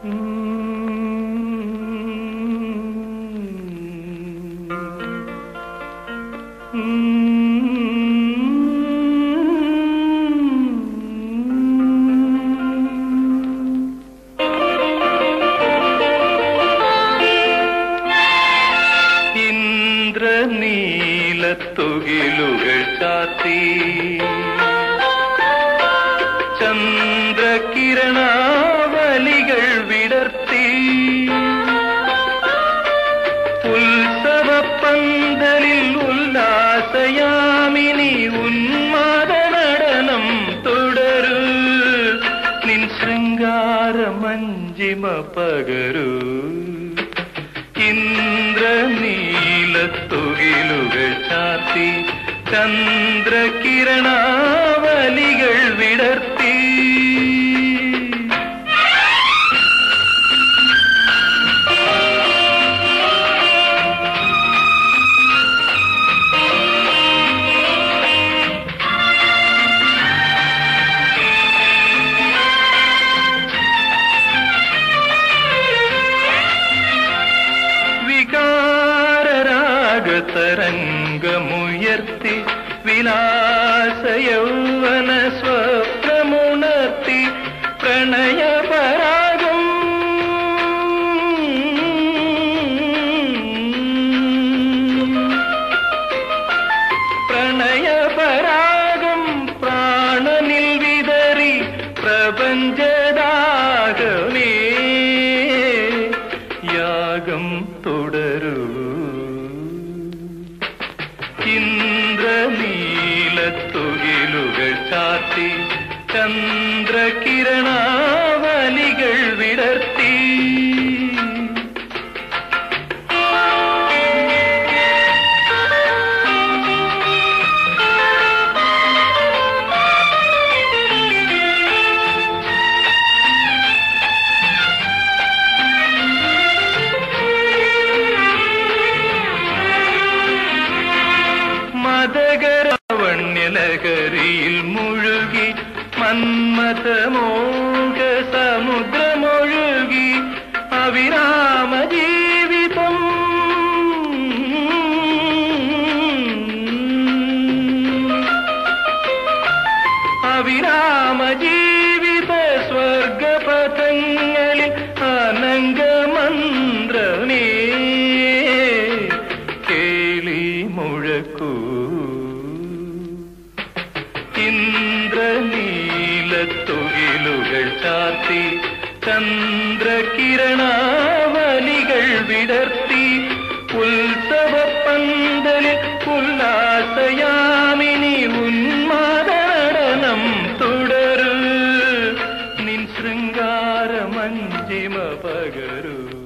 നീലത്തുകിലുകൾ ചാത്തി ചന്ദ്രകിരണാവലികൾ വിടർത്തി ഉത്സവപ്പന്തലിൽ ഉല്ലാസയാമിനി ഉന്മാദ നടനം തുടരൂ നിൻ ശൃംഗാരമഞ്ജിമ പകരൂ ഇന്ദ്രനീലത്തുകിലുകൾ ചാത്തി ചന്ദ്രകിരണാവലികൾ വിടർത്തി തരംഗമുയർത്തി വിലാസയൗവന സ്വപ്നമുണർത്തി പ്രണയപരാഗം പ്രണയപരാഗം പ്രാണനിൽ വിതറി പ്രപഞ്ചദാഹമേ യാഗം തുടരൂ ഇന്ദ്രനീലത്തുകിലുകൾ ചാത്തി ചന്ദ്രകിരണാവലികൾ വിടർത്തി മദകരാവണ്യലഹരിയിൽ മുഴുകി മന്മഥമോഹ സമുദ്രമൊഴുകി അവിരാമ ജീവിതം അവിരാമ ജീവിത സ്വർഗപഥങ്ങളിൽ അനംഗമന്ത്രമേ കേളി മുഴക്കൂ ഇന്ദ്രനീലത്തുകിലുകൾ ചാത്തി ചന്ദ്രകിരണാവലികൾ വിടർത്തി ഉത്സവപ്പന്തലിൽ ഉല്ലാസയാമിനി ഉന്മാദ നടനം തുടരൂ നിൻ ശൃംഗാരമഞ്ജിമ പകരൂ